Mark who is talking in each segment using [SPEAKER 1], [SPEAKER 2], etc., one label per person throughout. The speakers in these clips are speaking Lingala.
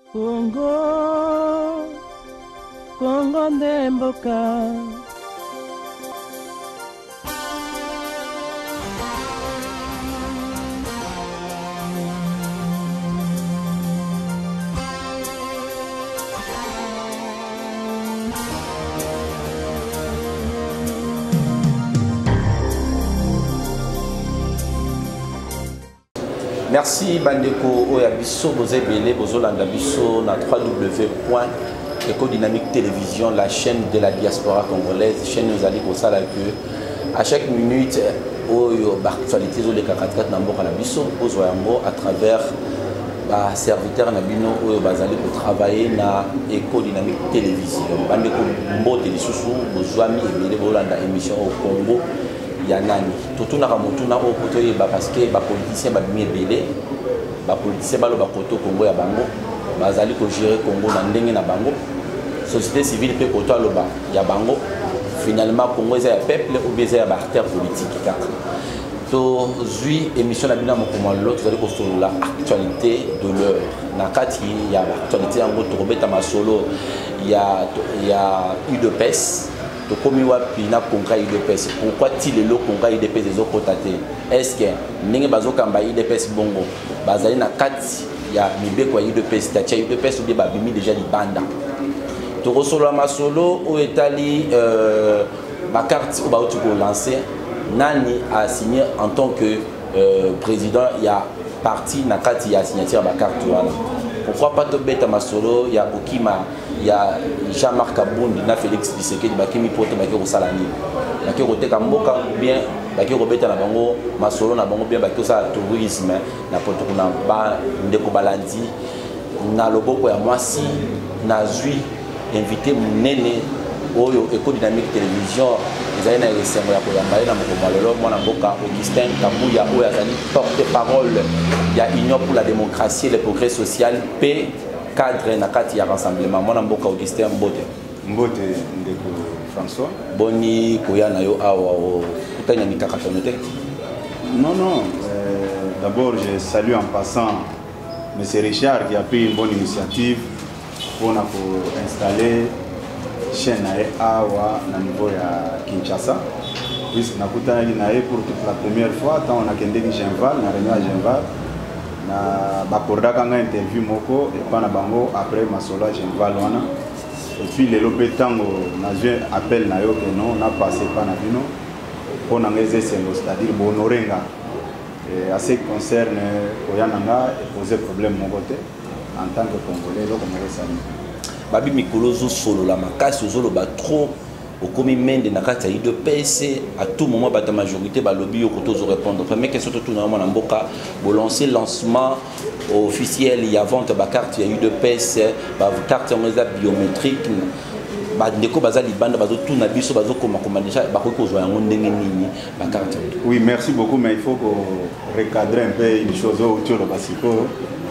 [SPEAKER 1] Congo, Congo ndemboka.
[SPEAKER 2] Merci Bandeko Oyabiso, Bozebele, Bozolanda Biso, na www.ecodynamique télévision, la chaîne de la diaspora congolaise, chaîne nous allons pour ça là que à chaque minute, Oyo actualité les 44 Namboka la Biso, Ozoyambo à travers la serviteur Nabino Oyo Bazali pour travailler na Ecodynamique télévision. Bandeko Mbote Lisusu, Bozwami et Bele Bolanda émission au Congo. Yanani tout na ramotuna o poto yeba parce que ba politicien ba bimi ebele ba politicien ba lo ba koto Congo ya bango bazali ko gérer Congo na ndenge na bango société civile pe koto aloba ya bango finalement Congo eza ya peuple ou bien ya ba acteur politique kaka to zui émission na bina mokoma l'autre zali ko solola actualité de l'heure na kati ya actualité yango to robeta masolo ya UDPS. Comme wapi na konka IDPS pourquoi il le konka IDPS des autres côtés est-ce que ninge bazo kamba IDPS bongo bazali na kati ya mibeko IDPS tacha IDPS ou bien babimi déjà libanda to resolo masolo o etali ma carte ou ba tu ko lancer nani a signé en tant que président il y a parti na kati ya signature ba carte wala pourquoi pas to beta masolo ya Bokima ya Jean-Marc Kabundi na Félix Tshisekedi bakimi poto baki ko salani baki ko teka mboka bien baki ko beta na bango masolo na bango bien baki ko sa tourisme na poto kuna ba ndeko balandi na loboko ya mwasi na zui invité munene oyo Ecodynamique télévision ezali na esengo ya koyamba na mokoma lelo mwana mboka Augustin Kabuya oyo azali porte-parole ya Union pour la démocratie et le progrès social P cadre na kati ya rassemblement mwana mboka Augustin Mbote
[SPEAKER 3] ndeko François
[SPEAKER 2] boni koya na yo awa o kutanya mikakatonete.
[SPEAKER 3] Non, d'abord je salue en passant M. Richard qui a pris une bonne initiative pour installer chaîne awa na niveau ya Kinshasa puisque nakutana naye pour toute la première fois tant on a kendé Genval na réunion à Genval na bakorda kanga interview moko et pas na bango après masolo Genval wana et puis les lopetango na je appel na yo que non na passé pas na bino pour na ngeze sengo c'est-à-dire bonorenga et à ce qui concerne koyananga et poser problème mon côté en tant que congolais donc on va saluer
[SPEAKER 2] babi mikolo zo solo la makasi zo ba trop au komi mende na kati ya UDPS à tout moment ba ta majorité ba lobby ko to zo répondre première question tout na mona mboka bo lancer lancement officiel il y a vente ba carte ya UDPS ba carte ngeza biométrique ba ndeko bazali banda bazo tout na biso bazo koma déjà ba ko zo yango ndenge nini ba carte.
[SPEAKER 3] Oui, merci beaucoup mais il faut qu'on recadrer un peu une chose autour de Basiko.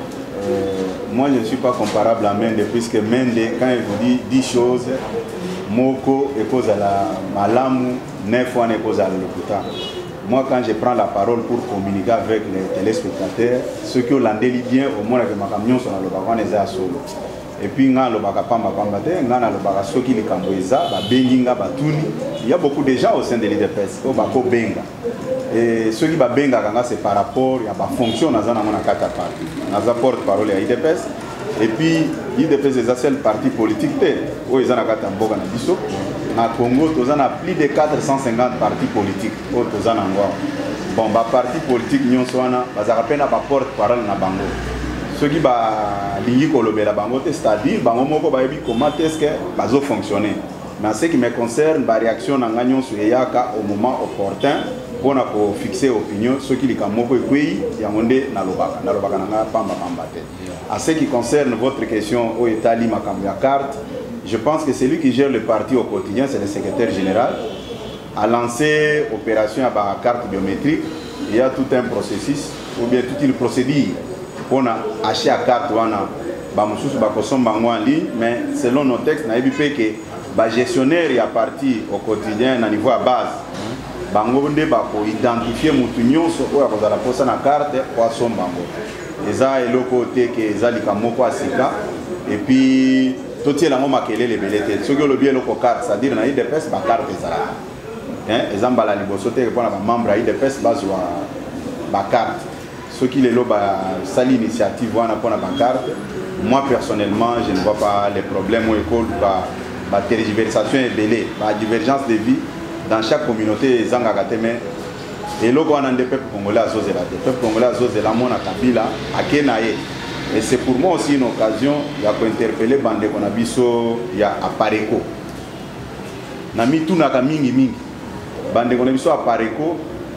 [SPEAKER 3] Moi je ne suis pas comparable à Mende puisque Mende quand il vous dit 10 choses Moko est cause à la Malamu 9 fois n'est cause à l'Okuta. Moi quand je prends la parole pour communiquer avec les téléspectateurs ceux qui ont l'andeli bien au moins que ma camion sur le baron les a solo et puis nga lo baka pamba pamba te nga na lo baka soki li kamboeza ba benginga batuni il y a beaucoup de gens au sein de l'IDPS au bako benga et ceux qui ba benga kanga c'est par rapport ya ba fonction na zana mona kata parti na za porte parole ya IDPS et puis IDPS est la seule parti politique te o ezana kata mboka na biso na Congo tozana plus de 450 partis politiques o tozana ngwa bon ba parti politique nyonso wana bazaka pena ba porte parole na bango ceux qui ba lingi kolobela bango te c'est-à-dire bango moko ba yebi comment est-ce que bazo fonctionner mais en ce qui me concerne ba réaction na nganyon sur yaka au moment opportun pour fixer opinion ceux qui lika moko ekui ya monde na lobaka na nga pamba pamba te en ce qui concerne votre question au etali makambo ya carte je pense que celui qui gère le parti au quotidien c'est le secrétaire général a lancé opération à la carte biométrique il y a tout un processus ou bien toute une procédure pour acheter la carte wana ba mususu ba kosomba en ligne mais selon nos textes na ebipe que ba gestionnaire ya parti au quotidien na niveau à base bango nde ba ko identifier mutu nyonso oya kozala posa na carte kwa somba ngo eza eloko te ke eza likamoko asika et puis totie lango makele lebele te soki olobi eloko carte c'est-à-dire na IDPS bacarte ezalaka eza mbala liboso te mpona bamembre ya IDPS bazwa bacarte soki lelo basali initiative wana mpona bacarte moi personnellement je ne vois pas les problèmes au école tergiversation ebele divergence de vie dans chaque communauté ezangaka te mais eloko wana nde peuple congolais azozela te peuple congolais azozela mona Kabila ake na ye. Et c'est pour moi aussi une occasion d'interpeller bandeko na biso ya Apareko. Na mitunaka mingi mingi. Bandeko na biso Apareko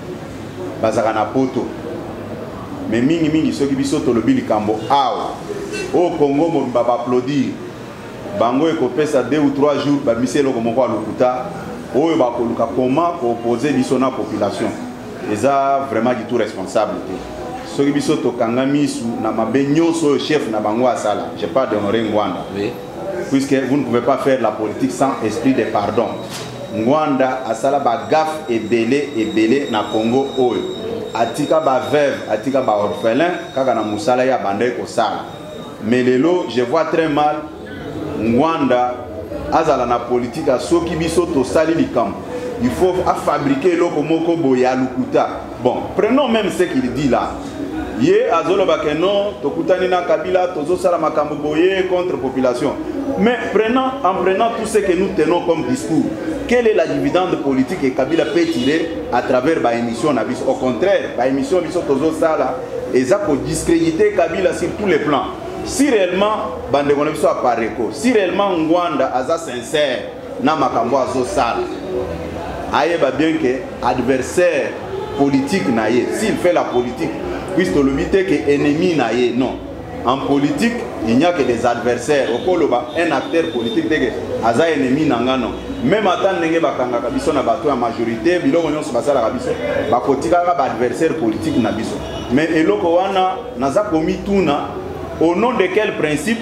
[SPEAKER 3] bazaka na poto. Mais mingi mingi soki biso tolobi likambo awa. Au Congo mo ba applaudir. Bango ekopesa 2 ou 3 jours ba miselo komoko alukuta. Oyo ba koluka comment opposer biso na population. Eza vraiment du tout responsable. Soki biso tokanga misu na mabe nyonso chef na bango asala. Je parle d'Honoré Ngwanda. Oui. Puisque vous ne pouvez pas faire la politique sans esprit de pardon. Ngwanda asala ba gaffe et belé na Congo oyo. Atika ba veuve, atika ba orphelin kaka na musala ya bande ko sala. Mais lelo, je vois très mal Ngwanda azala na politique a soki biso to sali likambo. Il faut fabriquer loko moko boya lukuta. Bon, prenons même ce qu'il dit là. Yé azolo bakeno tokutani na Kabila tozo sala makambo boye contre population. Mais en prenant tout ce que nous tenons comme discours, quelle est la dividende politique que Kabila peut tirer à travers ba émission na biso? Au contraire, ba émission biso tozo sala eza ko discréditer Kabila sur tous les plans. Si réellement bande ko na biso Apareko, si réellement Ngwanda aza sincère na makambo azo sala, aye ba bien que adversaire politique na ye, s'il fait la politique, puisque le but est que ennemi na ye, non. En politique, il n'y a que des adversaires. Au Koloba, un acteur politique que aza ennemi nanga non. Même attendre nenge bakanga kabiso na bato en majorité, biloko nyonso basala kabiso, bakotika ka adversaire politique na biso. Mais eloko wana naza komi tuna au nom de quel principe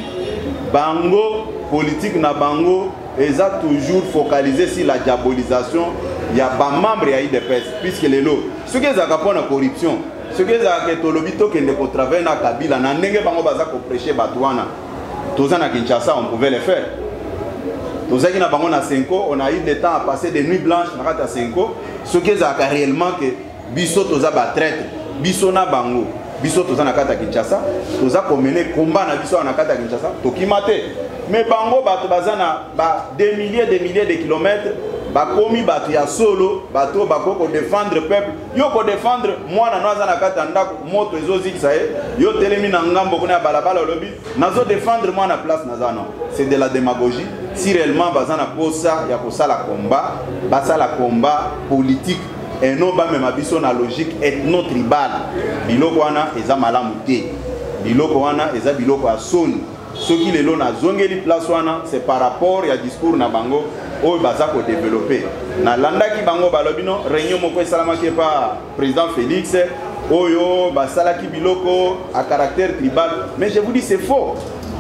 [SPEAKER 3] bango politique na bango eza toujours focalisé sur la diabolisation. Il y a pas membre ya IDPS puisque les lots ce qui est à la corruption ce qui est à que tolobito que ne travailler na Kabila na ndenge bango baza ko prêcher batwana toza na Kinshasa on pouvait le faire toza ki na bango na 5 ans on a eu des temps à passer des nuits blanches na kata 5 ans ce qui est à réellement que biso toza ba traître biso na bango biso toza na kata Kinshasa toza ko mener combat na biso na kata Kinshasa tokimate mais bango bato baza na ba des milliers de kilomètres bakomi bato ya solo bato bakoko défendre peuple yo ko défendre mwana noza na kata ndako moto ezozikisa yo telemi na ngambo kuna ya balabala lobi nazo défendre mwana place nazana c'est de la démagogie si réellement bazana posa ya kosala combat basala combat politique et non ba même biso na logique ethno tribal biloko wana eza malamu te biloko wana eza biloko ya soni soki lelo na zongeli place wana c'est par rapport ya discours na bango oyo baza ko développer na landaki bango balobino réunion moko esalamaki pa président Félix oyo basalaki biloko à caractère tribal mais je vous dis c'est faux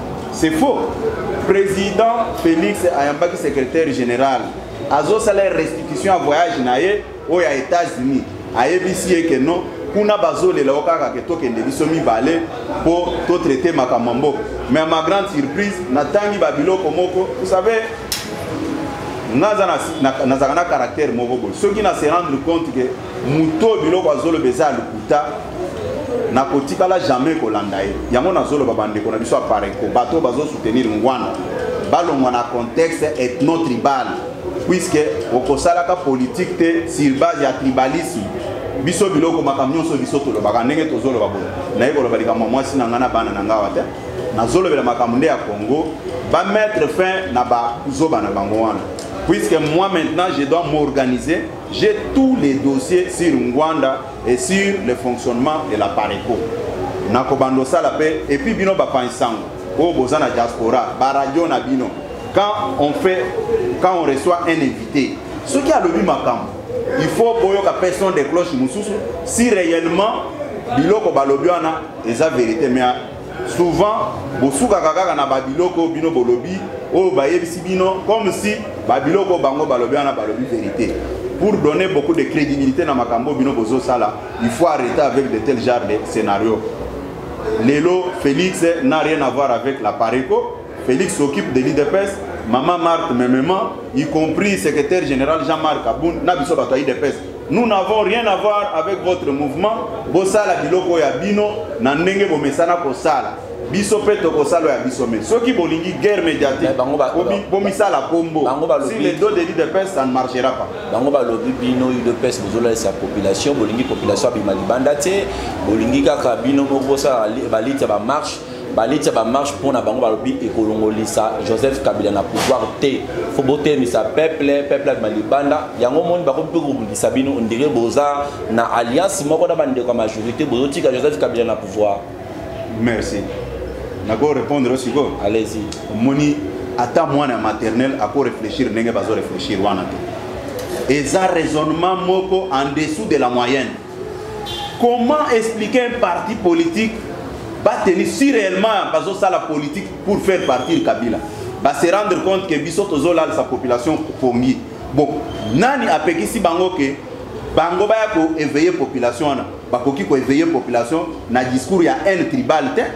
[SPEAKER 3] président Félix ayambaki secrétaire général azo sala restitution à voyage na ye oyo ya États-Unis ayebisi que non kuna bazolela okaka ke tokende biso mibale pour to traiter makamambo mais à ma grande surprise natangi babiloko moko vous savez nazana caractère moko boy ceux qui na se rendre compte que muto biloko azolo beza lukuta na kotikala jamais kolanda ye yango nazolo babande ko na biso Apareko bato bazo soutenir Ngwanda balongwa na contexte ethno tribal puisque okosala ka politique te sur base ya tribalisme biso biloko makamnyo so biso tolo baka ndenge tozolo babo na yeko loba likamwa mwasi na ngana bana na ngawa te nazolo bela makamnde ya Congo ba mettre fin na ba zoba na bango wana puisque moi maintenant je dois m'organiser j'ai tous les dossiers sur Ngwanda et sur le fonctionnement de l'Apareko na kobando sala pe et puis bino ba pansango o bozana diaspora ba radio na bino quand on reçoit un invité ce qui a le but makambo il faut boyoka personne de cloche mususu si réellement biloko balobiana eza vérité mais souvent bosuka kaka na babiloko bino bolobi o bayebisi bino comme si babiloko bango balobiana balobi vérité pour donner beaucoup de crédibilité na makambo bino bozo sala il faut arrêter avec de tels genres de scénarios Lélo, Félix n'a rien à voir avec la Pareco. Félix s'occupe de l'IDPS. Maman Marthe, maman, y compris secrétaire général Jean-Marc Aboun, n'abisso bato IDPS. Nous n'avons rien à voir avec votre mouvement. Bosala biloko ya bino, na ndenge bomesana kosala. Biso peto kosala ya biso me. Ceux qui bolingi guerre médiatique, bomisala combo. Si les deux de l'IDPS, ça ne marchera pas.
[SPEAKER 2] Bango ba lobi bino IDPS bozola sa population, bolingi population abima libanda te, bolingi kaka bino moko sa balita ba marche. Balita ba marche pour na bango balobi ekolongolisa Joseph Kabila na pouvoir te faut boter mi sa peuple malibanda yango moni ba ko bundisa bino on dirait boza na alliance moko da bande ko majorité bozotika Joseph Kabila na pouvoir.
[SPEAKER 3] Merci. Nako répondre aussi go.
[SPEAKER 2] Allez-y.
[SPEAKER 3] Moni ata mwana maternel à quoi réfléchir nenge bazo réfléchir wana te. Et ça raisonnement moko en dessous de la moyenne. Comment expliquer un parti politique va tenir si réellement la politique pour faire partir Kabila, va se rendre compte que Bissot Zola sa population pongi. Bon, nani a peki si bango que bango ba ko éveiller population na, ba ko ki ko éveiller population na discours ya haine tribal te.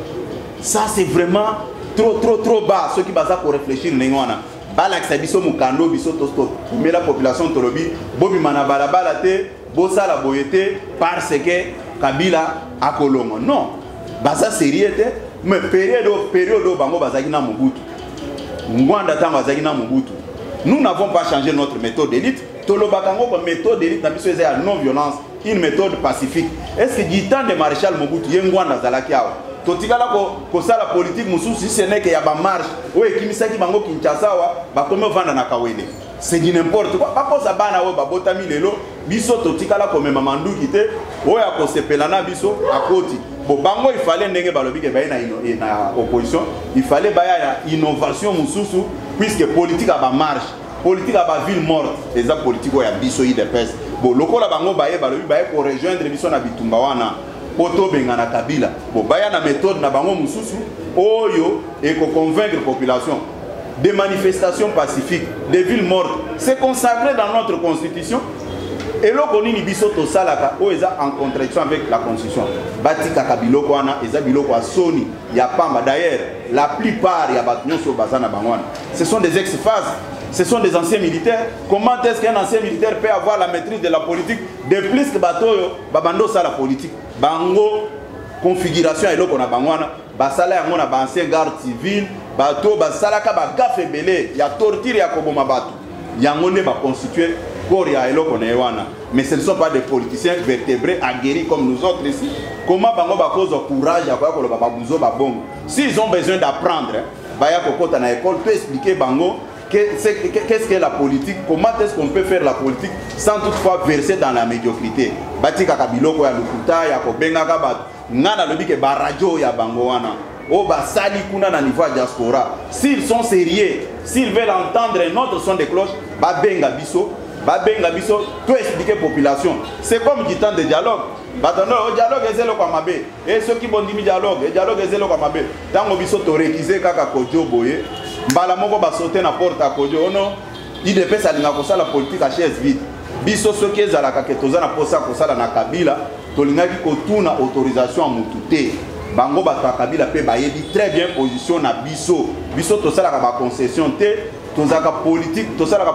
[SPEAKER 3] Ça c'est vraiment trop bas ceux qui basa pour réfléchir nengwana. Bala que ça biso mukando biso tosto. Mais la population tolobi bobi mana balabala te, bosa la boyete parce que Kabila a kolongo. Non. Baza sérieux mais période bango bazaki na Mobutu ngwanda tango bazaki na Mobutu nous n'avons pas changé notre méthode d'élite tolobakango ko méthode d'élite na biso eza non violence une méthode pacifique est-ce que du temps de maréchal Mobutu yengwanda zalaki awa totikala ko sala politique mususu si ce n'est que ya ba marche o ekimisaki bango Kinshasa wa ba komo vanda na Kawele c'est du n'importe quoi pas ça bana o ba botami lelo biso totikala ko mema manduki te o ya ko sepelana biso akoti. Bon, bango il fallait ndenge balobi ke baye na opposition, il fallait baya innovation mususu puisque politique a ba marche, politique a ba ville morte, les a politique ya biso IDPS. Bon, lokola bango baye balobi baye ko rejoindre biso na bitumba wana poto benga na Kabila. Bon, baya na méthode na bango mususu oyo et ko convaincre population des manifestations pacifiques, des villes mortes, c'est consacré dans notre constitution. Et là, on a biso to salaka o eza en contradiction avec la constitution. Batika kabiloko wana eza biloko a soni ya pamba d'ailleurs la plupart ya batnyo so bazana bangwana. Ce sont des ex-phases, ce sont des anciens militaires. Comment est-ce qu'un ancien militaire peut avoir la maîtrise de la politique de plus que batoyo babando sa la politique. Bango configuration eloko na bangwana basala yango na ba ancien garde civil bato basalaka ba gafe belé ya torture ya koboma bato. Yango ne ba constituer mais ce ne sont pas des politiciens vertébrés, aguerris comme nous autres ici. Comment bango ba cause courage à quoi le baba buzo ba bon. S'ils ont besoin d'apprendre, baya kokota na école peut expliquer bango qu'est-ce qu'est la politique, comment est-ce qu'on peut faire la politique sans toutefois verser dans la médiocrité. Batika kabiloko ya lukuta ya kobenga ka ba ngana lobi ke ba radio ya bango wana. Oh bah sali kuna na niveau diaspora. S'ils sont sérieux, s'ils veulent entendre un autre son de cloche, ba benga biso. Babenga biso tout expliquer population. C'est comme du temps de dialogue. Batano au dialogue ezelo kwa mabe. Et ceux qui bondimi dialogue ezelo kwa mabe. Tango biso to réquiser kaka kojo boye. Mbala moko ba sauter na porte à kojo ono. IDPS alinga ko sala politique à chaise vide. Biso ceux qui ezala ka ketoza na posa ko sala na Kabila, tolingaki ko tuna autorisation à mutute. Bango ba Kabila pe bayebi très bien position na biso. Biso to sala ka ba concession te. Tozaka politique,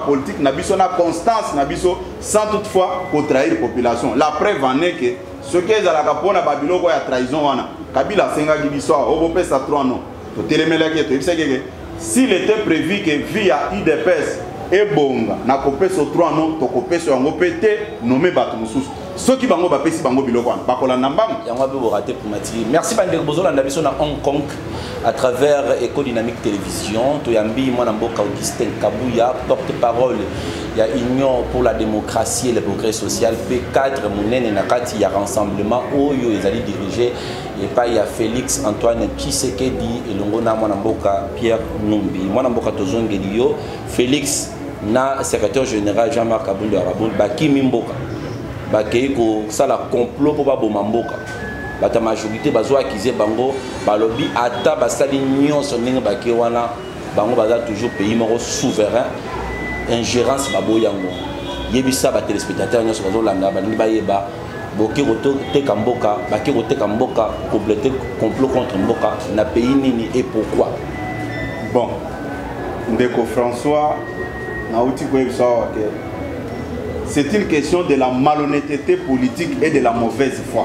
[SPEAKER 3] na biso na constance na biso sans toutefois pour trahir la population. La preuve en est que ce qui est à la capone Babiloko ya trahison wana. Kabila senga gibiso o pesa 3 non. To telemelaki to ibiseke s'il était prévu que via IDPS et bonga na kopeso 3 non to kopeso yango pété nommé batu mususu. Ceux qui bango bapesi bango biloko wana bakola nambam
[SPEAKER 2] yango be raté pour mati. Merci Bandeko Bozola ndabiso na Hong Kong à travers Eco Dynamique Télévision. Toyambi mwana mboka Augustin Kabuya, porte-parole ya Union pour la démocratie et le progrès social P4 munene na kati ya rassemblement oyo ezali dirigé et pas ya Félix Antoine Tshisekedi elongo na mwana mboka Pierre Numbi. Mwana mboka tozongeli yo Félix na secrétaire général Jean-Marc Aboun Arabun bakimi mboka. Bakei ko sala complot pour baboma mboka. Bata majorité bazo accuser bango balobi ata basali nyonso ndenge bake wana bango baza toujours pays moko souverain ingérence babo yango yebisa ba téléspectateurs nyonso bazo landa ba bayeba boki koteka mboka baki koteka mboka compléter complot contre mboka na pays nini et pourquoi?
[SPEAKER 3] Bon, ndeko François nauti koyebisa ke c'est une question de la malhonnêteté politique et de la mauvaise foi.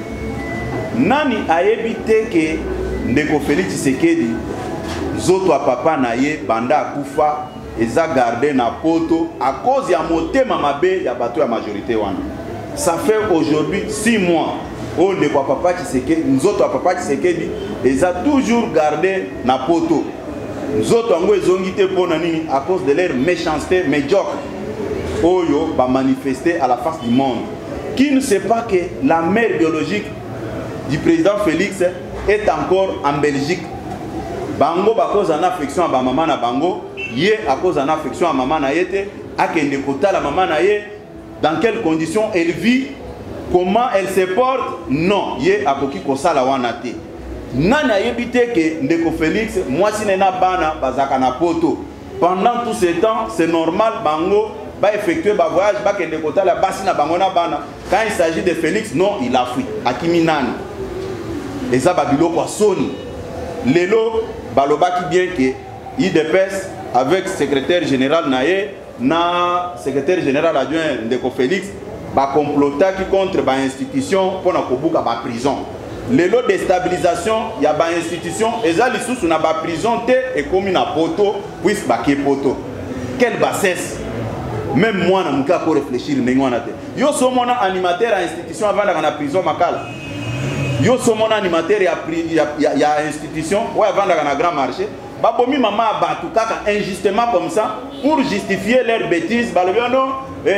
[SPEAKER 3] Nani ayebi te ke ndeko Félix Tshisekedi zoto a papa na ye banda akufa eza garder na poto à cause ya motema mabe ya bato ya majorité wana. Ça fait aujourd'hui 6 mois où ndeko papa Tshisekedi nzoto a papa Tshisekedi eza toujours garder na poto. Nzoto ango ezongi te pona nini à cause de leur méchanceté médiocre. Oyo va manifester à la face du monde. Qui ne sait pas que la mère biologique du président Félix est encore en Belgique. Bango à cause d'une affection à maman na bango, yé à cause d'une affection à maman na yete, à kende kota la maman na yé, dans quelles conditions elle vit, comment elle se porte, non, yé à koki kosa la wanate. Nana yebite que ndeko Félix, moi si nena bana bazaka na poto. Pendant tout ce temps, c'est normal bango va effectuer un voyage, va kende kota la basi na bango na bana. Quand il s'agit de Félix, non, il a fui. Akimi nani. Et ça babilo kwa soni. Lelo baloba qui bien que IDPS avec secrétaire général naé na secrétaire général adjoint ndeko Félix ba complota qui contre ba institution pour na kobuka ba prison. Lelo déstabilisation ya ba institution eza lisusu na ba prison te et comme na poto puis ba ke poto. Quelle bassesse. Même moi na muka ko réfléchir ndenge wana te. Yo so mona animateur à institution avant na prison makala. Yo so mon animateur ya institution ou avant dans grand marché babomi maman abatu kaka injustement comme ça pour justifier leurs bêtises balobiono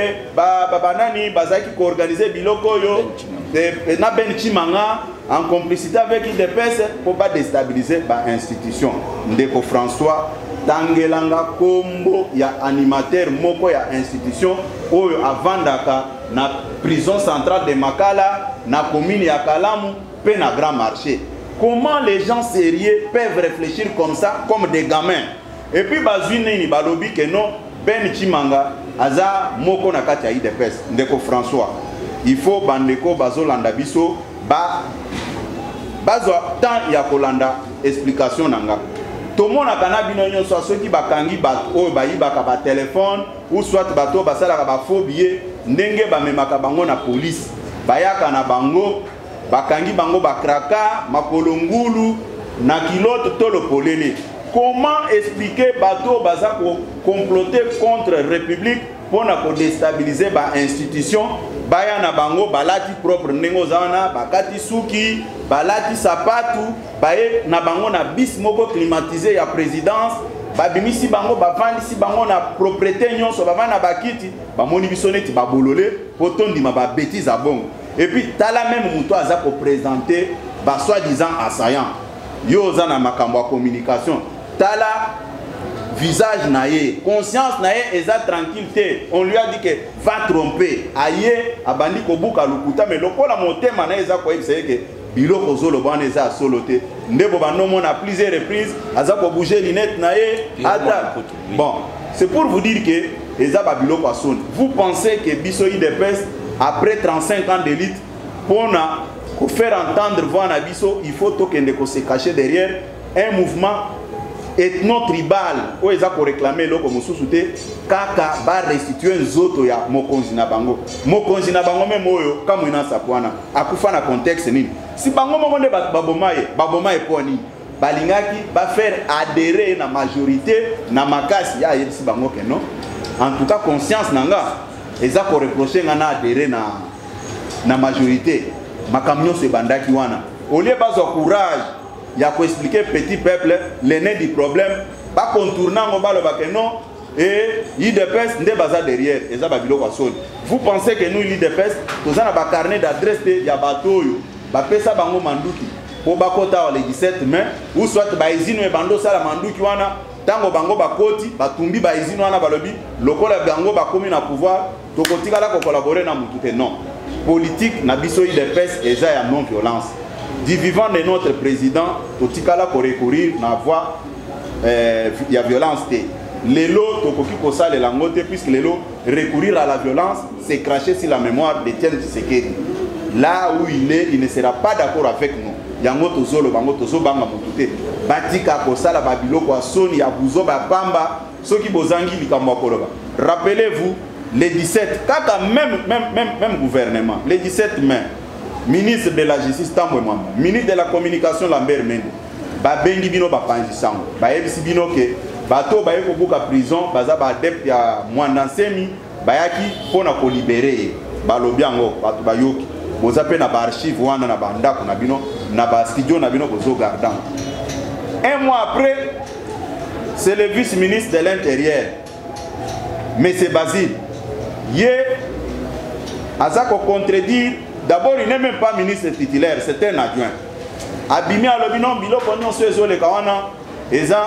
[SPEAKER 3] banani bazaki ko organiser biloko yo na ben chimanga en complicité avec IDPS pour pas déstabiliser ba institution. Ndeko François tangelanga kombo ya animateur moko ya institution oyo avandaka na prison centrale de Makala na commune ya Kalamu pe na grand marché. Comment les gens sérieux peuvent réfléchir comme ça comme des gamins? Et puis bazwini ni balobi que non Ben Chimanga aza moko na kati ya IDPS. Ndeko François, il faut bandeko bazolanda biso bazwa tant ya kolanda explication nanga. Tomona kana bino nyonso soki bakangi bato oyo bayibaka ba téléphone ou soit bato basalaka ba faux billet ndenge bamemaka bango na police bayaka na bango bakangi bango bakraka makolongulu na kilote tolo polele. Comment expliquer bato baza ko comploter contre république pour na ko déstabiliser ba institution baya na bango balati propre ndenge zana bakati suki balati sapatu baye na bango na bis moko climatisé ya présidence babimisi bango bavandisi bango na propriété nyonso bavana bakiti bamoni bisoneti babolole potondima ba bêtise à bongo. Et puis tala même muto aza ko présenter ba soi-disant assaillant yo zana makambo communication tala visage naïe, conscience naïe, eza tranquillité. On lui a dit que va tromper. Aïe, abandi kobuka lukuta, mais le la monté mana eza quoi il sait que bilo kozo le ban eza soloté. Ndebo ba non a plusieurs reprises, aza ko bouger linette naïe. Bon, c'est pour vous dire que eza ba bilo kwa son. Vous pensez que biso IDPS après 35 ans d'élite pour faire entendre voix na biso, il faut tokende ko se cacher derrière un mouvement ethno-tribal où ils ont réclamé loko mususu te kaka ba restituer nzoto ya mokonzi na bango même oyo kama ina sapwana akufa na contexte nini si bango moko nde babomaye poni balingaki ba faire adhérer na majorité na makasi ya yebisi bango ke non en tout cas conscience nanga eza ko reprocher ngana adhérer na majorité makamnyo se bandaki wana au lieu bazo courage il y a qu'à expliquer petit peuple l'aîné du problème pas contournant au bas le non et IDPS n'est pas derrière et ça va bilo kwa sol. Vous pensez que nous l'IDPS tous on a ba carnet d'adresse de ya bato yo ba pesa bango manduki po bakota le 17 mai ou soit ba izino e bando sala manduki wana tango bango bakoti batumbi ba izino wana balobi lokola bango ba komi na pouvoir tokotika la ko collaborer na mututé non politique na biso IDPS et ça ya non violence. Du vivant de notre président, Totikala pour recourir na voie il y a violence. L'élo, Tokoki Kosa le langote, puisque l'élo, recourir à la violence, c'est cracher sur la mémoire de Tiens Tshisekedi. là où il est, il ne sera pas d'accord avec nous. Yango tozolo bango tozo banga mutute. Batika kosala babilo kwa soni ya buzo ba pamba soki bozangi likambo koloba. Rappelez-vous les 17 kaka même gouvernement, les 17 mai, ministre de la justice Tambwe Mwamba, ministre de la communication Lambert Mende. Ba bengi bino ba panji sango. Ba yebisi bino ke bato ba yeko buka prison baza ba adepte ya Mwandansemi bayaki pona ko libérer ba lobiango bato ba yoki. Boza pe na ba archive wana na ba ndako na bino na ba studio na bino bozo gardant. Un mois après, c'est le vice-ministre de l'Intérieur, M. Basile. Yé, Azako contredire, d'abord il n'est même pas ministre titulaire, c'est un adjoint. Abimi à l'obinon, bilo pognon sur les kawana, eza,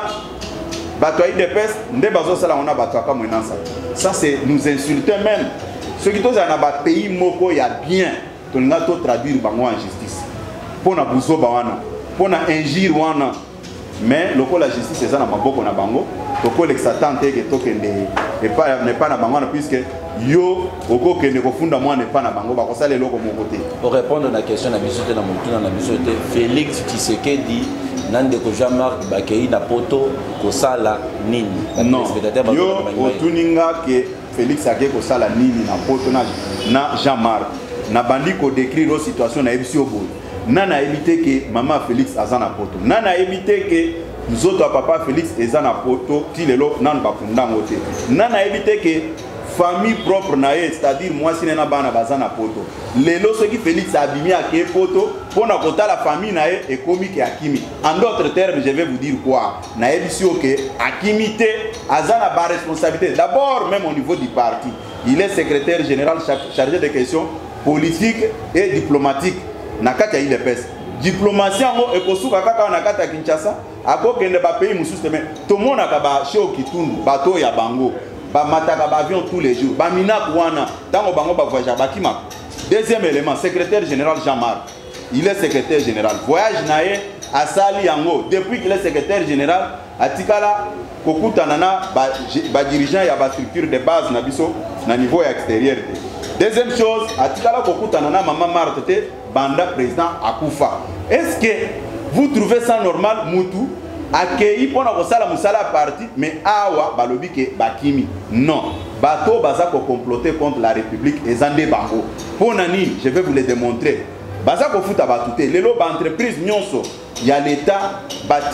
[SPEAKER 3] batoyi de peste, nde bazo sala on a batoaka mwenansa. Ça c'est nous insulter même. Ceux qui sont dans un pays moko, il y a bien, on a tout traduire bango en justice. Pour na buzo bawana, pour na injure wana. Mais le la justice c'est ça na maboko na bango. Toko l'exatante que tokende et pas n'est pas na bango puisque yo oko kende ko funda moi n'est pas na bango ba ko sala loko mon côté.
[SPEAKER 2] Pour répondre à la question na bisote na mutu na bisote Félix Tshisekedi nande ko Jean-Marc Bakei na poto ko sala nini.
[SPEAKER 3] Non. Yo otuninga que Félix ake ko sala nini na poto na Jean-Marc na bandi ko décrire la situation na ebisi obo. Nana évité que maman Félix azana poto. Nana évité que nous autres papa Félix azana poto. Tilelo nan bakunda ngote. Nana évité que famille propre nae, c'est-à-dire moi si nena bana bazana poto. Lelo ce qui Félix a abîmé à ke poto pour na kota la famille nae et comique et akimi. En d'autres termes, je vais vous dire quoi. Na ebisi oke akimité azana ba responsabilité. D'abord même au niveau du parti, il est secrétaire général chargé des questions politiques et diplomatiques. Nakata il est peste. Diplomatie en ekosuka kaka nakata Kinshasa, akokende ba pays mususu mais tout le monde akaba chez Okitundu, bateau ya bango, ba mataka ba avion tous les jours, ba mina kwana, tango bango ba voyage bakima. Deuxième élément, secrétaire général Jean-Marc. Il est secrétaire général. Voyage nae asali yango depuis qu'il est secrétaire général atikala kokuta nana ba dirigeant ya ba structure de base na biso na niveau extérieur. Deuxième chose, atikala kokuta nana maman Marthe banda président Akoufa. Est-ce que vous trouvez ça normal Moutou accueilli pour la musala parti mais awa balobi ke bakimi? Non. Bato bazako comploter contre la République et Zandé Bango. Pour nani, je vais vous le démontrer. Bazako futa batute. Lelo ba entreprise nyonso, il y a l'État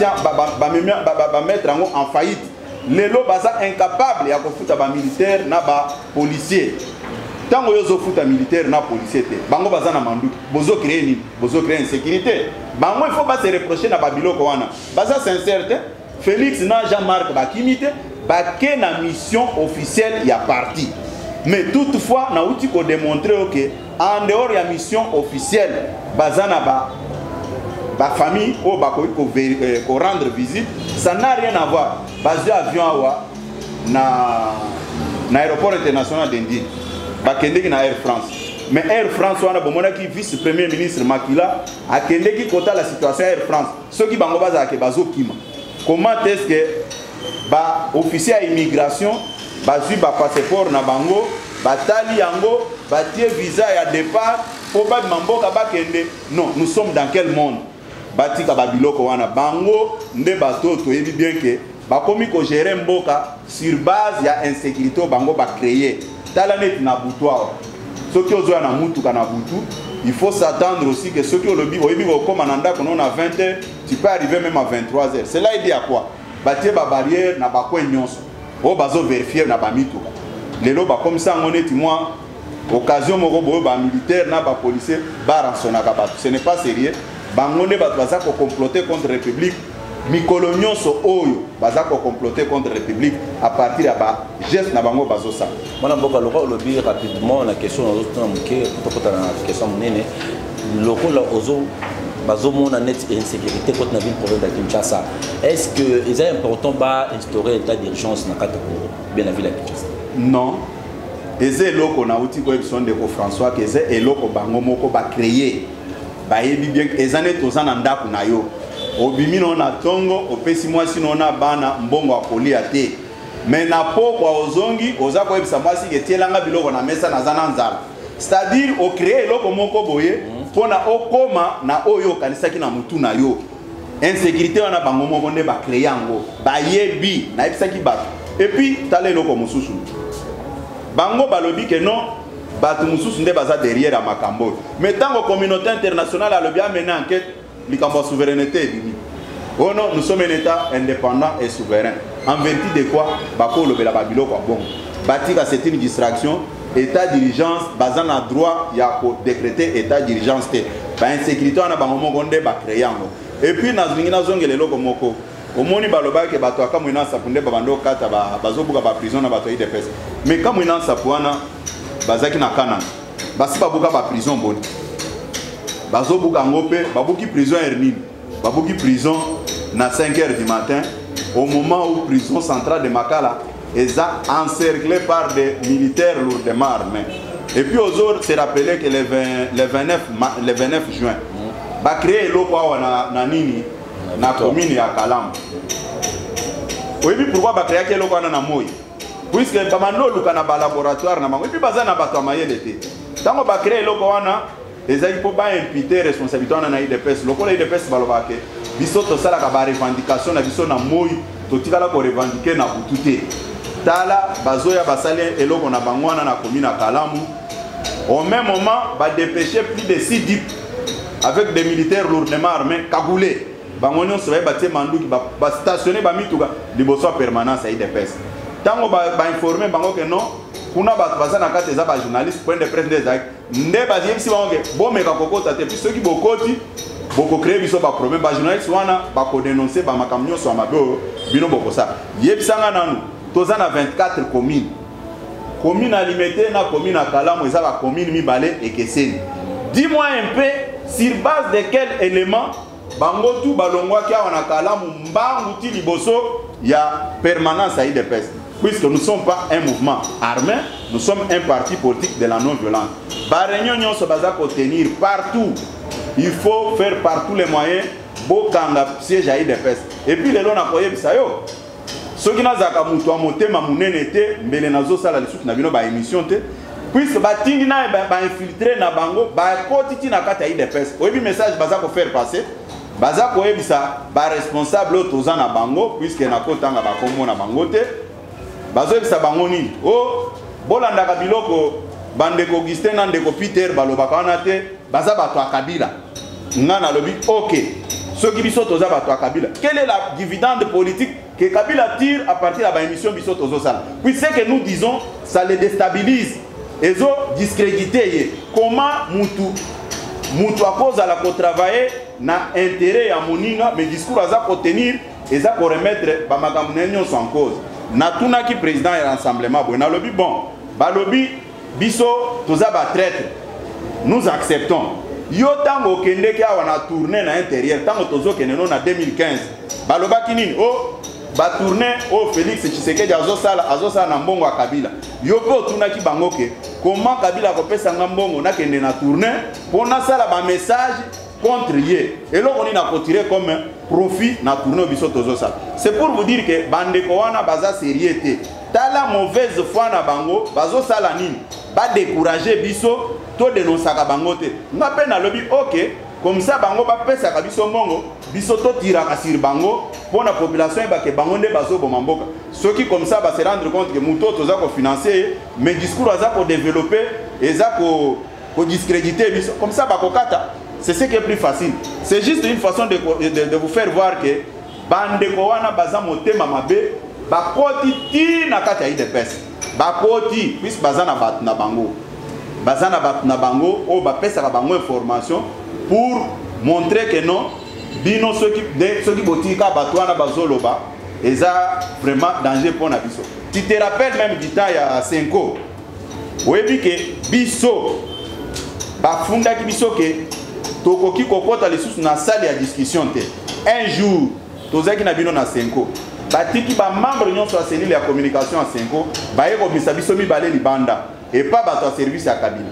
[SPEAKER 3] ba mettre en faillite. Lelo baza incapable ya ko futa ba militaire na ba policier. Tant que vous avez un militaire na policier, bango bazana mandu, bozo créer insécurité. Bango il faut pas se reprocher na babilo koana. Baza sincère, Félix na Jean-Marc bakimité, baké na mission officielle ya parti. Mais toutefois na outi ko démontrer que en dehors ya mission officielle, bazana ba famille ou ba ko rendre visite, ça n'a rien à voir. Basé avion awa na aéroport international d'Indie. Bakendeki na Air France. Mais Air France wana bomona ki vice-premier ministre Makila akendeki kota la situation Air France. Ceux qui bango baza ke bazo kima. Comment est-ce que ba officier à immigration bazui ba passeport na bango, batali yango, batie visa ya départ pour ba mamboka bakende. Non, nous sommes dans quel monde? Batika babiloko wana bango nde bato to yebi bien que ba komi ko gérer mboka sur base ya insécurité bango ba créer. Talanet na boutoir. Ceux qui ont na mutu kana butu, il faut s'attendre aussi que ceux qui ont le bi comme ananda qu'on a 20h, tu peux arriver même à 23h. Cela il dit à quoi? Batie ba barrière na ba coin nyonso. O bazo vérifier na ba mitu. Lelo ba comme ça on est moi occasion moko bo ba militaire na ba policier ba ransonaka ba. Ce n'est pas sérieux. Bangonde ba baza ko comploter contre République. Mikolonio so oyo bazako comploter contre la République à partir de ba geste na bango bazosa.
[SPEAKER 2] Mwana mboka loko lobi rapidement la question na muke pour la question munene loko la ozo bazomona net insécurité contre la ville province de Kinshasa. Est-ce que il est important ba instaurer l'état d'urgence na kata pour bien la ville de Kinshasa? Non. Eze loko na uti ko episode de François que eze eloko bango moko ba créer ba yebi bien ezane tozana ndaku na yo. Obimi non na tongo opesi mwasi nona bana mbongo akolia te mais na po kwa ozongi oza ko ebisa mwasi ke tielanga biloko na mesa na zana nzala
[SPEAKER 3] c'est-à-dire au créer eloko moko boye pona okoma na oyo kanisaki na mutu na yo insécurité wana bango moko nde ba créer yango ba yebi na ebisaki bato et puis tala eloko mususu bango balobi que non bato mususu nde baza derrière ya makambo mais tango communauté internationale alobi amena enquête likambo souveraineté ebimi. Oh non, nous sommes un État indépendant et souverain. En vertu de quoi Bako lobela babilo kwa bon. Batika c'est une distraction. État d'urgence, basant le droit, il y a décréter état d'urgence. Ba insécurité on a ba momo gonde ba créer yango. Et puis na zingina zongele loko moko. Omoni baloba ke bato aka mwina sapunde ba bando kata ba bazobuka ba prison na bato IDPS. Mais comme mwina sapuana bazaki na kana. Basi babuka ba prison boni. Bazobuka ngope, babuki prison Hermine. Babuki prison na 5h du matin au moment où prison centrale de Makala est encerclée par des militaires lourdement armés. Et puis aux autres, c'est rappelé que le 29 juin, va créer l'eau na nini na commune ya Kalam. Oui, pourquoi va créer l'eau na Moy? Puisque bamano luka na laboratoire na mango et puis bazana bato mayele te. Tango va créer l'eau les aïe pour pas imputer responsabilité na IDPS. Le collège IDPS balobake. Biso to sala ka ba revendication na biso na Moy to tikala ko revendiquer na butute. Tala bazoya basale eloko na bangwana na commune à Kalamu. Au même moment, va dépêcher plus de 6 DIP avec des militaires lourdement armés cagoulés. Bangonion se va bâtir mandou qui va stationner ba mituga liboso permanence à IDPS. Tango ba informer bango que non, kuna ba baza na kati za ba journaliste point de presse des actes. Nde ba dire si bango bon mais ka kokota te puis ceux qui bokoti boko créer biso ba problème ba journaliste wana ba ko dénoncer ba makamnyo so mabe bino boko ça. Yebisanga nanu toza na 24 communes. Commune alimentée na commune à Kalam, et ça la commune Mibale et Kesseni. Dis-moi un peu sur base de quel élément bango tout balongwa kia wana Kalam mbangu ti liboso ya permanence à IDPS. Puisque nous ne sommes pas un mouvement armé, nous sommes un parti politique de la non-violence. Ba réunion se basa pour tenir partout. Il faut faire par tous les moyens bokanga siège à IDPS. Et puis les gens n'akoye bisayo. Ce qui n'a pas mutu a monté ma munene te mbele nazo sala lisuki na bino ba émission te puisque ba tingi na ba infiltrer na bango ba kotiti na kata IDPS oyebi message baza ko faire passer baza ko yebisa ba responsable toza na bango puisque na kotanga ba komo na bango te bazo yebisa bango nini o bolanda ka biloko bande ko Augustin na ndeko Peter baloba kana te baza bato akabila ngana lobi OK ce qui biso toza bato akabila quelle est la dividende politique que Kabila tire à partir de la émission Bisso Tozosala. Puis ce que nous disons, ça les déstabilise. Ils ont discrédité. Comment Moutou à cause de la travailler na intérêt à Moninga, mais discours à ça pour tenir et ça pour remettre Bamagamunenyo en cause. Na tuna qui président et rassemblement. Na lobby bon, balobi Bisso Tozaba traître. Nous acceptons. Yo tango kende ki awana tourné na intérieur tango tozo kene non na 2015. Baloba kinini oh ba tourner au Félix Tshisekedi azosala na mbongo ya Kabila. Yo po tunaki bango ke comment Kabila kopesa mbongo na kende na tourner pour na sala ba message contre ye. Et là on est na retirer comme profit na tourner biso tozosala. C'est pour vous dire que bande ko wana baza sérieuté. Tala mauvaise foi na bango bazosala nini? Ba décourager biso to dénoncer ka bango te. Na pe na lobby OK comme ça bango ba pesa ka biso mbongo biso to tira ka sir bango pour la population et que bango nde bazo bomamboka. Ceux qui comme ça va se rendre compte que muto toza ko financer mais discours aza ko développer et za ko discréditer biso comme ça ba ko kata. C'est ce qui est plus facile. C'est juste une façon de vous faire voir que bande ko wana baza motema mabe ba koti ti na kata IDPS. Ba koti puis bazana bat na bango. Bazana bat na bango o ba pesa ka bango information pour montrer que non bino ceux qui botika batwana bazoloba eza vraiment danger pour na biso. Tu te rappelles même du temps ya 5 ans. Oyebi que biso ba funda ki biso ke tokoki kokota lisusu na salle ya discussion te. Un jour tozaki na bino na 5 ans. Batiki ba membre nyonso ya cellule ya communication à 5 ans ba yeko bisa biso mibale libanda et pas bato service à Kabila.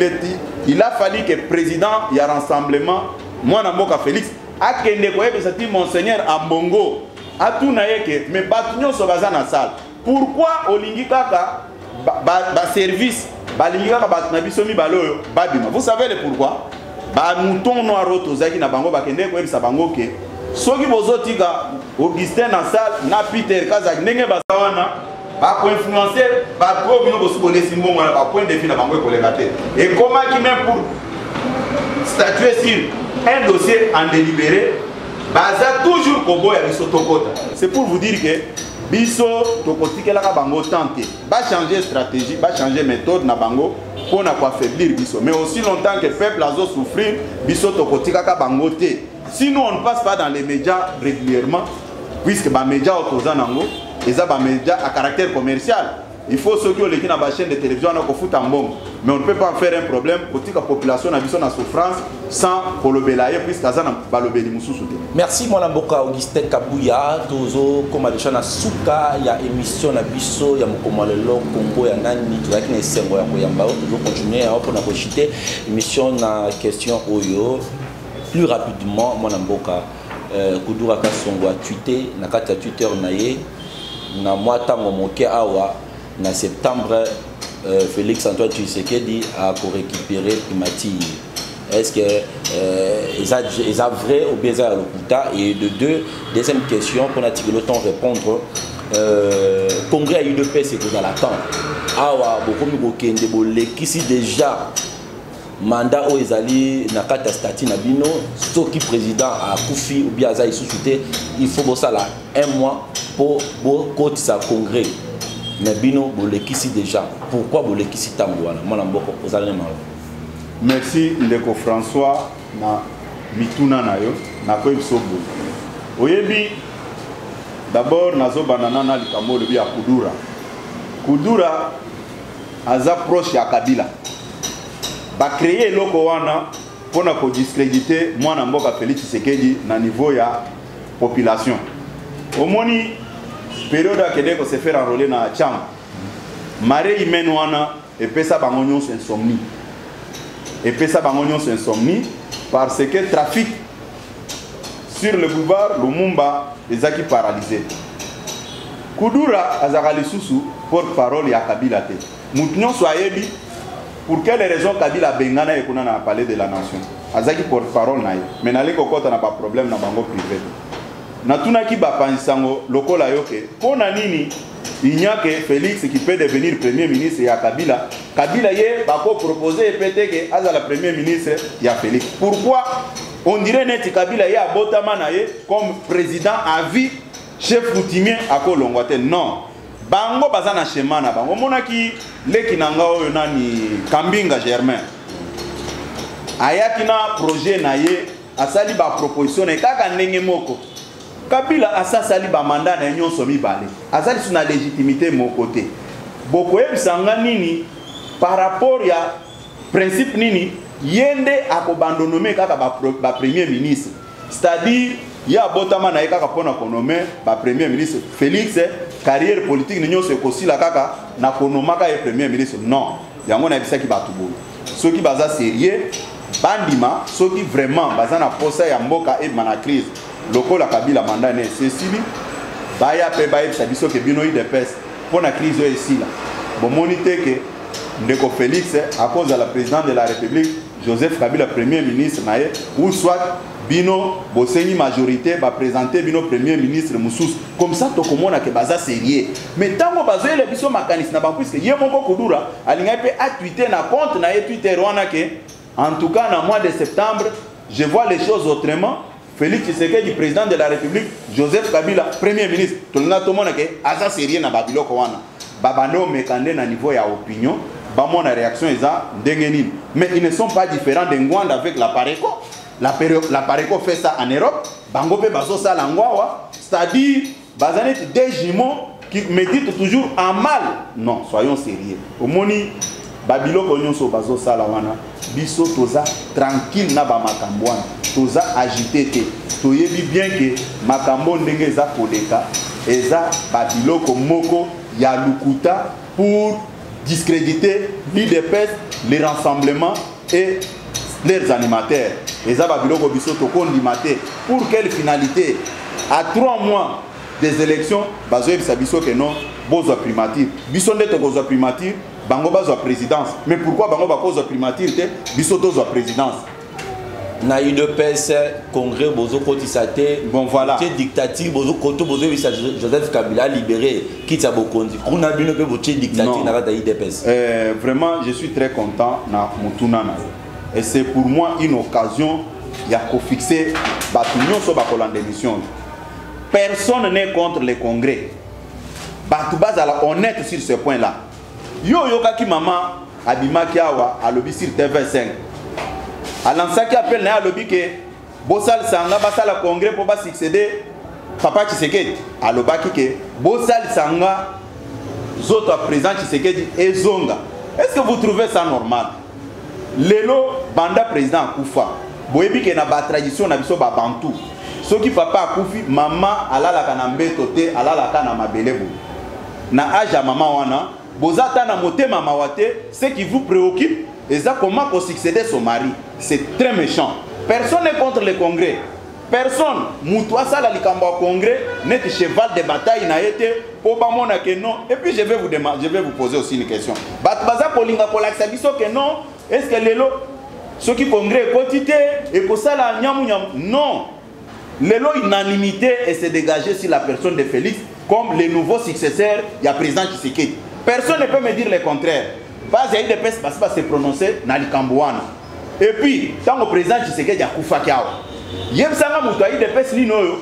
[SPEAKER 3] Il a fallu que président y a rassemblement moi na mboka Félix akende ko yebisa ti monseigneur Ambongo atuna yeke mais batu nyonso baza na salle. Pourquoi olingi kaka ba service balinga ba na biso mi balo babima. Vous savez le pourquoi? Ba mouton noir tozaki na bango bakende ko ebisa bango ke soki bozotika Augustin na salle na Peter Kazak ndenge basawana ba ko influencer ba ko bino bosukone simbongo na ba point de vue na bango koleka te. Et comment qui même pour statuer sur un dossier en délibéré baza toujours kobo ya biso tokota. C'est pour vous dire que biso tokotikela ka bango tenter ba changer stratégie, ba changer méthode na bango pour na quoi affaiblir biso. Mais aussi longtemps que le peuple a souffrir, biso tokotika ka bango te. Si nous on ne passe pas dans les médias régulièrement, puisque les médias autozanango, ils ont des médias à caractère commercial. Il faut ceux qui ont les chaîne de télévision à foutre en bombe. Mais on ne peut pas faire un problème pour que la population a besoin de souffrance sans le belayer, puisque ça n'a pas le béni.
[SPEAKER 2] Merci, mon amboka Augustin Kabouya. Tozo, comme les gens à Souka, il y a émission à Bisso, il y a Mokomalelo, Congo, il y a Nani, tu vois qu'il y a Sengo, il y a Mbao. Toujours continuer à rejeter émission à question Oyo. Plus rapidement, mon amboka Kudura Kasongo a tweeté, na kata Twitter naye, na mwata momoke awa. En septembre, Félix Antoine Tshisekedi a récupéré Primati. Est-ce que ils ont vrai ou bien à l'Okuta? Et de deux, deuxième question, pour a tiré le temps de répondre. Congrès a eu de paix, c'est que dans l'attente. Awa, beaucoup de qui si déjà mandat au Ezali Nakata Stati Nabino, ce qui président a Koufi ou bien Azaï sous-souté, il faut ça là un mois pour côté sa congrès. Mais bino bolekisi déjà. Pourquoi bolekisi tambouana?
[SPEAKER 3] Merci Ndeko François na mituna na yo na ko ibsobo. Oyebi d'abord nazo banana na likambo le bia Kudura. Kudura aza proche ya Kabila. Ba créer loko wana pona ko discréditer mwana mboka Félix Tshisekedi na niveau ya population. Omoni période à Kedeko se faire enrôler dans la chambre. Maré humaine wana et pesa bangonion insomnie. Et pesa bangonion insomnie parce que trafic sur le boulevard Lumumba les a qui paralysés. Kudura azakali susu porte-parole ya Kabila te. Moutonyon soyebi pour quelle raison Kabila bengana et qu'on a parlé de la nation. Azaki porte-parole naïe. Mais n'allez kokota n'a pas problème na bango privé. Natuna ki bapansango lokola yoke pona nini il n'y a que Félix qui peut devenir premier ministre ya Kabila. Kabila ye bako proposer peut-être que azala premier ministre ya Félix. Pourquoi on dirait net Kabila ye abotama na ye comme président à vie chef coutumier à Kolongwate? Non. Bango bazana schéma na bango monaki leki nanga oyo nani Kambinga Germain. Ayaki na projet na ye asali ba proposition na kaka ndenge moko. Kabila asa sali ba mandat na nyonso mibale. Azali suna légitimité mon côté. Boko ebisanga nini par rapport ya principe nini yende akobandonome kaka ba premier ministre. C'est-à-dire ya botama na kaka pona konome ba premier ministre Félix carrière politique nyonso ekosila kaka na konomaka e premier ministre. Non, yango na bisaki batu boy. Ceux qui baza sérieux bandima, ceux qui vraiment baza na posa ya mboka e mana crise. Loko la Kabila mandat ne Cécile baya pe baya sabiso ke bino de peste pour la crise ici là bon monité que Ndeko Félix à cause de la présidente de la République Joseph Kabila premier ministre naé ou soit bino bosengi majorité va présenter bino premier ministre Moussous comme ça to komona ke baza sérieux mais tango bazoye le biso makanisi na ba puisque ye moko Kudura alinga pe a tweeter na compte na Twitter wana ke en tout cas dans mois de septembre je vois les choses autrement. Félix Tshisekedi, président de la République, Joseph Kabila, premier ministre. Tout le monde est asa sérieux na babilo kowana. Babano mekande na niveau ya opinion, bamon na réaction eza ndengeni. Mais ils ne sont pas différents de Ngwanda avec la Pareco. La Pareco fait ça en Europe. Bango pe bazo ça langwawa, c'est-à-dire bazanet des jumeaux qui méditent toujours en mal. Non, soyons sérieux. Omoni babilo konyonso bazo ça la wana. Biso toza tranquille na ba makambwana. Toza agité te. Toyebi bien que makambo ndenge eza koleka eza babiloko moko ya lukuta pour discréditer l'IDPS, les rassemblements et leurs animateurs. Eza babiloko biso tokondimate. Pour quelle finalité? À 3 mois des élections, bazoyebisa biso que non, bozwa primature. Biso nde tokozwa primature, bango bazwa présidence. Mais pourquoi bango bakozwa primature te biso tozwa présidence?
[SPEAKER 2] Na UDPS congrès bozo kotisate
[SPEAKER 3] bon voilà
[SPEAKER 2] té dictature bozo koto bozo bisa Joseph Kabila libéré quitte Bokondi kuna bino pe boche dictature na kata UDPS.
[SPEAKER 3] Vraiment je suis très content na mutuna na et c'est pour moi une occasion ya ko fixer batu nyonso ba kolanda émission. Personne n'est contre les congrès. Batu bazala honnête sur ce point là. Yo yokaki mama abimaki awa alobi sur TV5. Alansa qui appelle na alobi ke bosal sanga basala congrès pour ba succéder papa Tshisekedi alobaki ke bosal sanga zoto président Tshisekedi ezonga. Est-ce que vous trouvez ça normal? Lelo banda président Koufa boyebi ke na ba tradition na biso ba bantu soki papa akufi mama alala kana mbeto te alala kana mabelebu na aja mama wana bozata na motema mawate ce qui vous préoccupe et ça comment qu'on succéder son mari. C'est très méchant. Personne n'est contre le congrès. Personne. Moutoua ça la likambo congrès n'est cheval de bataille na été pour ba mona que non. Et puis je vais vous poser aussi une question. Bat baza kolinga kolaksa biso que non. Est-ce que lelo ceux qui congrès quantité et pour ça la nyamu non. Lelo unanimité et se dégager sur la personne de Félix comme le nouveau successeur du président Tshisekedi. Personne ne peut me dire le contraire. Bas il y a eu des personnes qui se prononcer dans le Cambouana. Et puis, tant que le président Tshisekedi a Koufa Kiao, il y a des personnes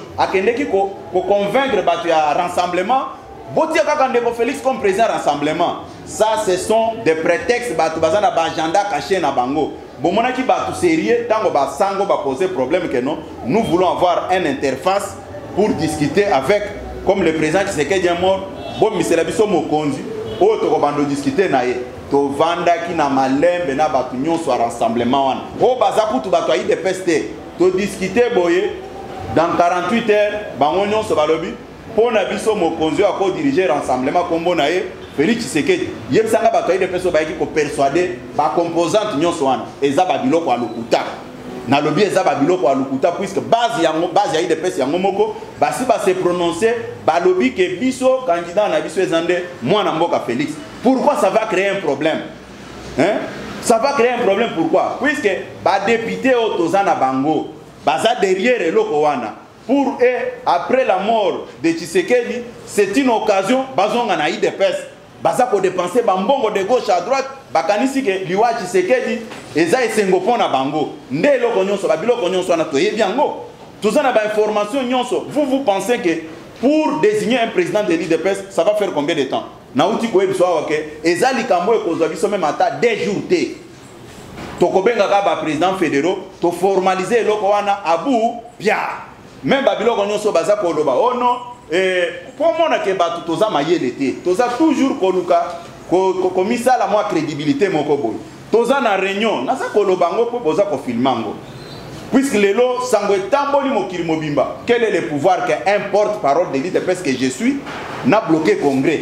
[SPEAKER 3] qui ont convaincre le rassemblement. Botia Kakandeko Félix comme président rassemblement. Ça, ce sont des prétextes batu bazana ba agenda caché na bango. Bomona ki batu sérieux tant que ba sango ba poser problème que non. Nous voulons avoir une interface pour discuter avec comme le président Tshisekedi est mort. Bon misela biso mokonzi. O to ko bando discuter na ye. To vanda ki na malembe na batu nyonso rassemblement wana. O bazaku tu batu ayi de peste. To discuter boye dans 48 heures bango nyonso balobi. Pour na biso mokonzi ako diriger rassemblement kombo na ye Félix Tshisekedi. Yeb sanga bato ayi de peste ba ki ko persuader ba composante nyonso wana. Eza ba biloko ya lokuta. Na lobi eza ba biloko ya lokuta puisque base ayi de peste yango moko basi ba se prononcer ba lobi ke biso candidat na biso ezande mwana mboka Félix. Pourquoi ça va créer un problème? Hein? Ça va créer un problème pourquoi? Puisque ba député otozana bango baza derrière eloko wana. Pour eux, après la mort de Tshisekedi, c'est une occasion bazonga na IDPS. Baza ko dépenser bambongo de gauche à droite, bakanisi ke liwa Tshisekedi eza esengo pona bango. Nde eloko nyonso ba biloko nyonso na toyebi yango. Tozana ba information nyonso. Vous pensez que pour désigner un président de l'IDPS, ça va faire combien de temps? Nauti ko ebiso wake ezali kambo ekozwa biso même ata 2 jours té. Tokobenga ka ba président fédéraux, to formaliser eloko wana abu bia. Même Babylone on so baza koloba oh non pour moi que batu toza mayele te toza toujours koluka komisa la moi crédibilité moko boy toza na réunion na sa koloba ngo po boza ko filmango puisque lelo sango tamboli mokili mobimba quel est le pouvoir que un porte-parole de l'IDPS parce que je suis n'a bloqué congrès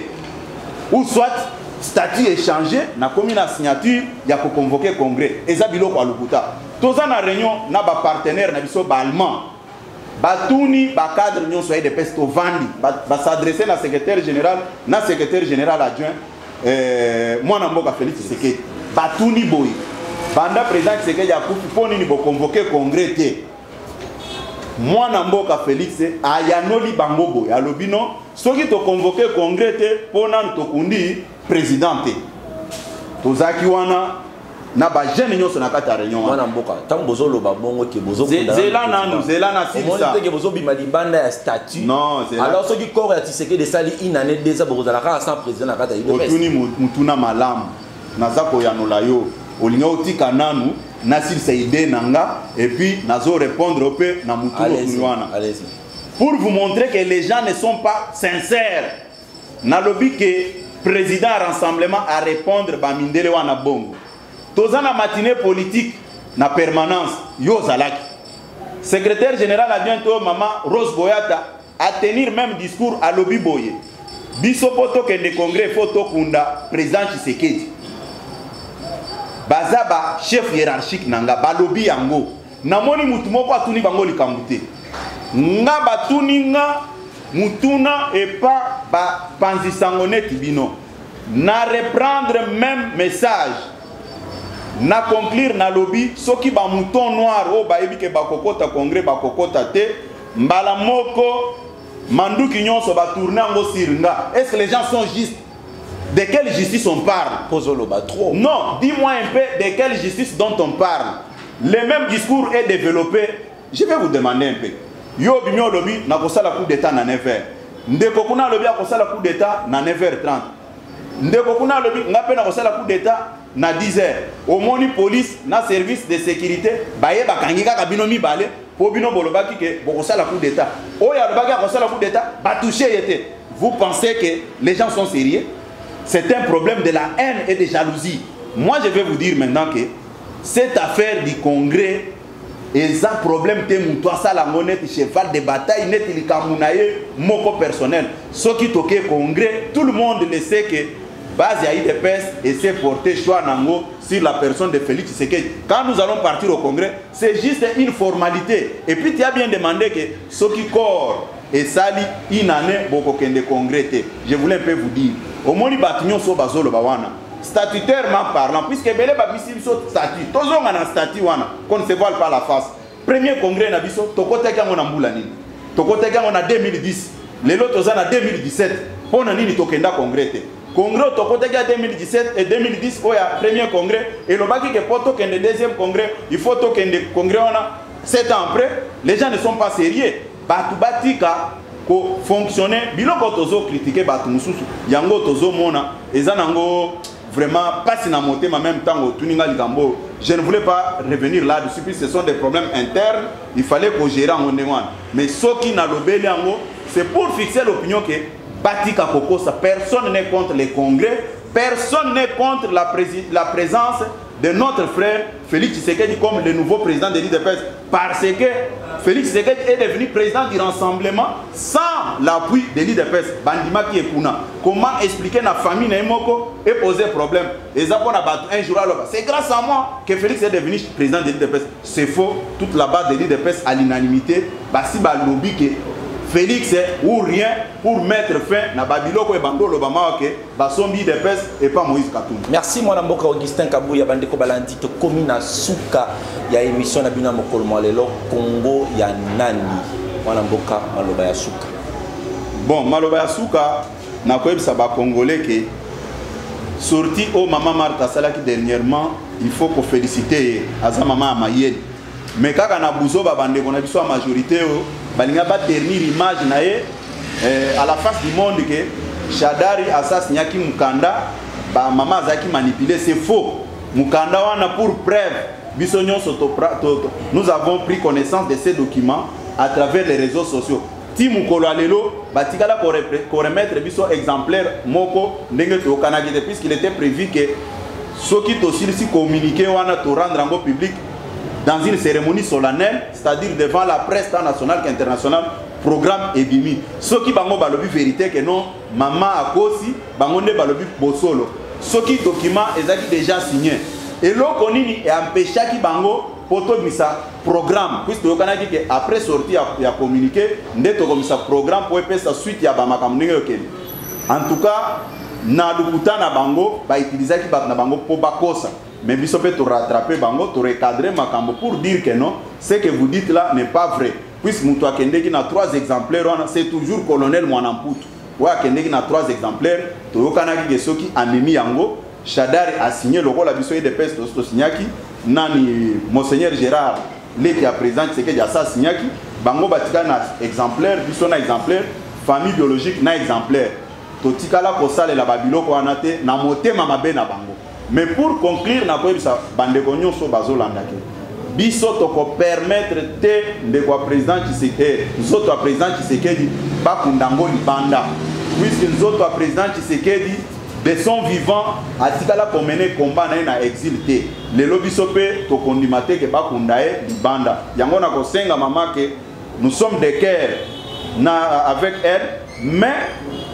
[SPEAKER 3] ou soit statut échangé na commis na signature ya ko convoquer congrès ezabilo kwa lukuta toza na réunion na ba partenaire na biso ba allemand Batouni, cadre nyonso de pesto vandi, s'adresser na secrétaire général adjoint, moi Mboka Félix Tshisekedi. Batouni boy. Banda président Tshisekedi a poni ni bo convoquer congrès té. Moi Mboka Félix ayanoli bango boy. Alobino, soki to convoquer congrès té pona to kundi président té. Tozaki wana na ba jeune nyonso na kata réunion
[SPEAKER 2] mwana mboka tango bozo loba bongo ke bozo
[SPEAKER 3] zela na
[SPEAKER 2] silsa on dit que bozo bima libanda ya statut
[SPEAKER 3] non
[SPEAKER 2] alors ceux qui corps ya Tshisekedi de sali une année déjà bozo la ka sans président na kata IDPS
[SPEAKER 3] otuni mutuna malamu nazako ya nolayo olinga otika nanu na silsa ide nanga et puis nazo répondre peu na mutuno kunwana
[SPEAKER 2] allez-y
[SPEAKER 3] pour vous montrer que les gens ne sont pas sincères na lobi que président rassemblement à répondre ba mindele wana bongo Tozana matinée politique na permanence yo zalaki. Secrétaire général a bientôt maman Rose Boyata à tenir même discours à Lobi Boye. Biso poto que le congrès photo kunda président Tshisekedi. Bazaba chef hiérarchique nanga balobi yango. Namoni mutu moko atuni bango likambute. Nga batuni nga mutuna et pas ba panzi sangone tibino. na reprendre même message na conclure na lobby soki ba mouton noir o ba yebi ke ba kokota congrès ba kokota te mbala moko manduki nyonso ba tourner ngo siringa. Est-ce que les gens sont justes? De quelle justice on parle?
[SPEAKER 2] Posolo ba trop.
[SPEAKER 3] Non, dis-moi un peu de quelle justice dont on parle. Le même discours est développé. Je vais vous demander un peu. Yo bimyo lobby na kosala coup d'état na 9h. Ndeko kuna lobby a kosala coup d'état na 9h30. Ndeko kuna lobby ngape na kosala coup d'état na 10h. Au moni police na service de sécurité baye bakangi kaka bino mibale po bino bolobaki ke bokosala coup d'état. Oya lobaki a kosala coup d'état ba toucher yete. Vous pensez que les gens sont sérieux? C'est un problème de la haine et de jalousie. Moi je vais vous dire maintenant que cette affaire du congrès est un problème de moutoua ça la monnaie cheval de bataille net il kamunaye moko personnel. Ce qui toque congrès, tout le monde le sait que base à IDPS et s'est porté choix nango sur la personne de Félix Tshisekedi. Quand nous allons partir au congrès, c'est juste une formalité. Et puis tu as bien demandé que ce qui corps et sali une année beaucoup de congrès. Je voulais un peu vous dire. Au moni batignon so bazolo bawana. Statutairement parlant, puisque belé babisi biso statut, tozo ngana statut wana, qu'on ne se voile pas la face. Premier congrès na biso, tokote kango na mbula nini. Tokote kango na 2010. Lelo toza na 2017. Pona nini tokenda congrès te. Congrès tokote kango 2017 et 2010 oya premier congrès et le baki ke poto kende deuxième congrès, il faut to kende congrès wana 7 ans après, les gens ne sont pas sérieux. Batu batika ko fonctionner biloko tozo critiquer batu mususu yango tozo mona ezanango vraiment pas si na monter en même temps au tuninga likambo. Je ne voulais pas revenir là-dessus puisque ce sont des problèmes internes, il fallait qu'on gère en ondewan. Mais ce qui n'a l'obéli en c'est pour fixer l'opinion que batika kokosa personne n'est contre les congrès, personne n'est contre la présence de notre frère Félix Tshisekedi comme le nouveau président de l'IDPS parce que Félix Tshisekedi est devenu président du rassemblement sans l'appui de l'IDPS. Bandima qui est Puna. Comment expliquer la famille Naimoko et poser problème? Et ça un jour à l'autre. C'est grâce à moi que Félix est devenu président de l'IDPS. C'est faux. Toute la base de l'IDPS à l'unanimité. Si le lobby que Félix est ou rien pour mettre fin à Babiloko et Bando Lobama que Basombi d'Epes et pas Moïse Katoum.
[SPEAKER 2] Merci mon amboka Augustin Kabouya Bandeko Balandi to komina suka ya émission na bina mokolo lelo Congo ya nani mon amboka maloba ya suka.
[SPEAKER 3] Bon maloba ya suka na koyebisa ba congolais que sorti au maman Martha Salaki dernièrement il faut qu'on féliciter Aza maman Amayel. Mais quand on a besoin de bandeko na biso la majorité balinga ba ternir image na à la face du monde que Shadari asasinyaki Mukanda ba mama zaki manipulé, c'est faux. Mukanda wana pour preuve biso nyonso nous avons pris connaissance de ces documents à travers les réseaux sociaux. Ti mukolo alelo batikala ko remettre biso exemplaire moko ndenge to kanagite puisqu'il était prévu que ceux qui aussi communiquer wana to rendre en public dans une cérémonie solennelle, c'est-à-dire devant la presse nationale qu'internationale, programme Ebimi. Ceux qui bango balobi vérité que non, maman a kosi, bango ne balobi bosolo. Ceux qui document est déjà signé. Et l'eau konini est empêché qui bango poto misa programme. Puisque le Canada dit après sortie à communiquer, n'eto comme ça programme pour faire sa suite ya bamakamninge okeli. En tout cas, na lukuta na bango ba utiliser qui ba na bango pour bakosa. Mais il faut rattraper bango, to recadrer makambo pour dire que non, ce que vous dites là n'est pas vrai. Puisque Moutoua Kendeki n'a 3 exemplaires, c'est toujours colonel Mwanamputu. Ouah Kendeki n'a 3 exemplaires, to yokanaki que ceux qui anemi yango, Shadari a signé le rôle habitué de peste to signaki, nani Monseigneur Gérard, les qui a présenté c'est que y a ça signaki, bango batika na exemplaire, biso na exemplaire, famille biologique na exemplaire. To tikala ko sale la babilo ko anate na motema mabe na bango. Mais pour conclure, na koyebisa bandeko nyonso bazolandaki. Biso toko permettre te ndeko président Tshisekedi, nzoto a président Tshisekedi bakundango libanda. Puisque nzoto a président Tshisekedi de son vivant atikala ko mener combat na exil te. Lelo biso pe to kondimate ke bakundae libanda. Yango na ko senga mama que nous sommes de cœur na avec elle, mais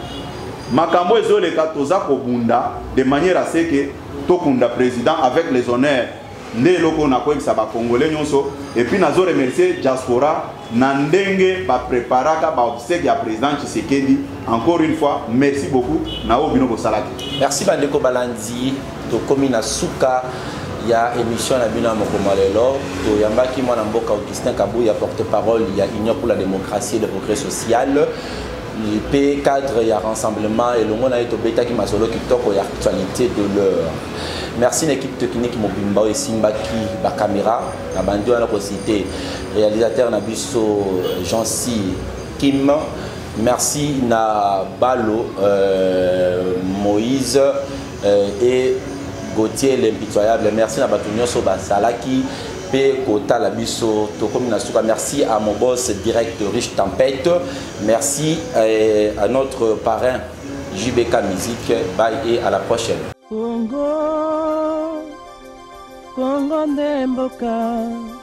[SPEAKER 3] makambo ezoleka toza ko bunda de manière à ce que Tokunda président avec les honneurs. Né loko na koyebisa ba congolais nyonso et puis nazo remercier diaspora Nandenge ba préparaka ba obsèque ya président Tshisekedi. Encore une fois, merci beaucoup. Nao bino ko salaki.
[SPEAKER 2] Merci Bandeko Balandi. To komina suka ya émission na bino mokomalelo. To yambaki mwana mboka Augustin Kabuya porte-parole ya Union pour la démocratie et le progrès social. Le P cadre ya rassemblement et le monde a été bêta qui m'a solo qui toko ya actualité de l'heure. Merci l'équipe technique Mobimba et Simbaki ba caméra na bandio na cité réalisateur Nabiso Jean-Si Kim. Merci na Balo Moïse et Gauthier l'impitoyable. Merci na Batunyo Soba Salaki. Merci à mon boss direct Riche Tempête. Merci à notre parrain JBK Musique. Bye et à la prochaine.
[SPEAKER 1] Congo, Congo Ndemboka.